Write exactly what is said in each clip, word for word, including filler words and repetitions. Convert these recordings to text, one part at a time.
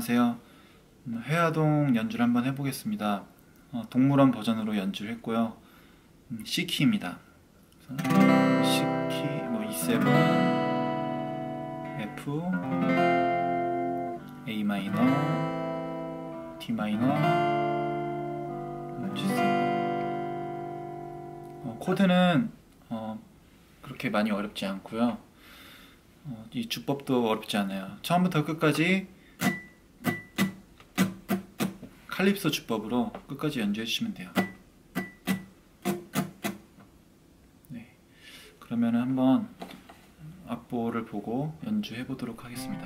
안녕하세요. 음, 회화동 연주를 한번 해보겠습니다. 어, 동물원 버전으로 연주를 했고요. 음, C키입니다. C키, 뭐 이 세븐, F, A 마이너, D 마이너, G 세븐. 어, 코드는 어, 그렇게 많이 어렵지 않고요. 어, 이 주법도 어렵지 않아요. 처음부터 끝까지 칼립소 주법으로 끝까지 연주해 주시면 돼요. 네, 그러면 한번 악보를 보고 연주해 보도록 하겠습니다.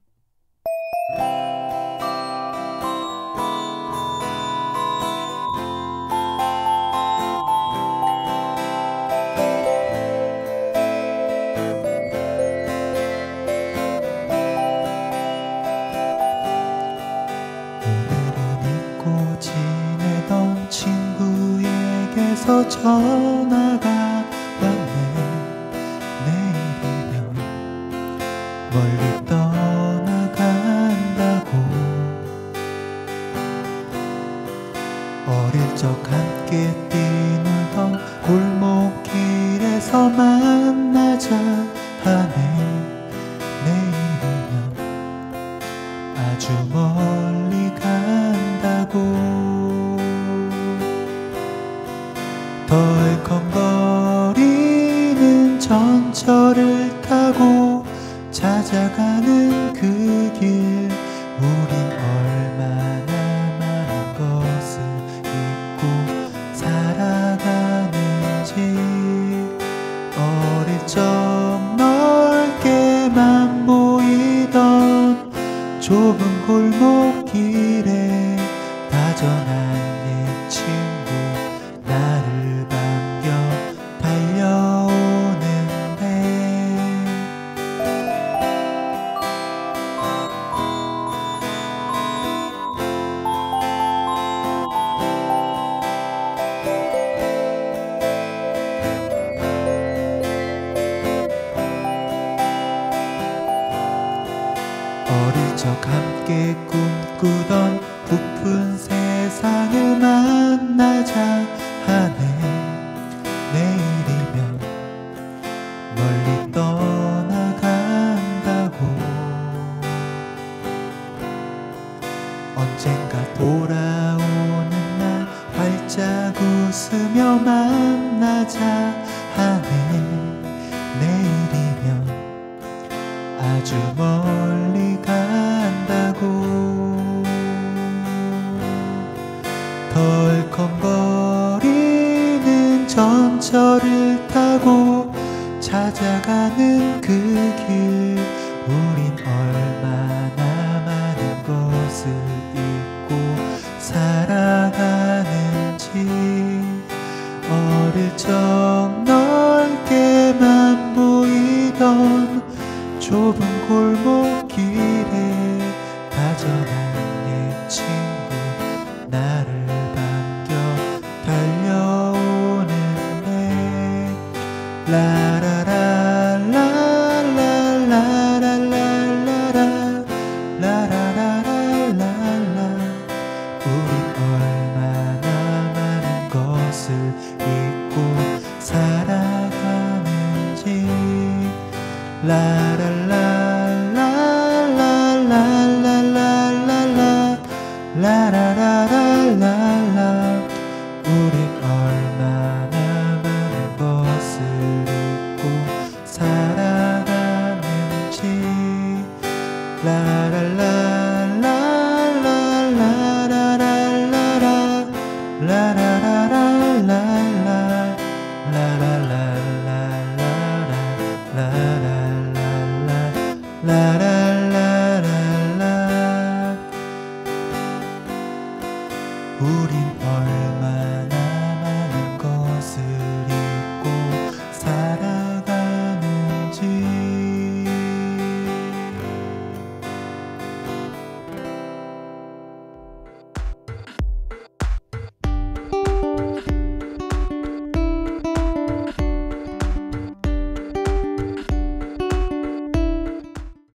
지내던 친구에게서 전화가 왔네. 내일이면 멀리 떠나간다고. 어릴 적 함께 뛰놀던 골목길에서 만나자 하네. 내일이면 아주 멀리 간다고. 덜컹거리는 전철을 타고 찾아가는 그 길, 우린 얼마나 많은 것을 잊고 살아가는지. 어릴 적 넓게만 보이던 좁은 골목길에 다정한 옛 친구 나를 반겨 달려오는데. 어릴 적 함께 꿈꾸던 부푼 세상을 만나자 하네. 내일이면 멀리 떠나간다고. 언젠가 돌아오는 날 활짝 웃으며 만나자 하네. 내일이면 아주 멀리 간다고. 덜컹거리는 전철을 타고 찾아가는 그 길, 우린 얼마나 많은 것을 잊고 살아가는지. 어릴 적 넓게만 보이던 좁은 골목길에 다정한 옛 친구 나를 반겨 달려오는데. 라라라라라라라라라라 라라라라라라. 우린 얼마나 많은 것을 잊고 살아가는지. 라라라라라라라라라 라라라라라라. 우린 얼마나 많은 것을 잊고 살아가는지. 라라라라라라라라라 라라라라라라 라라라라라라. 우린 얼마나 많은 것을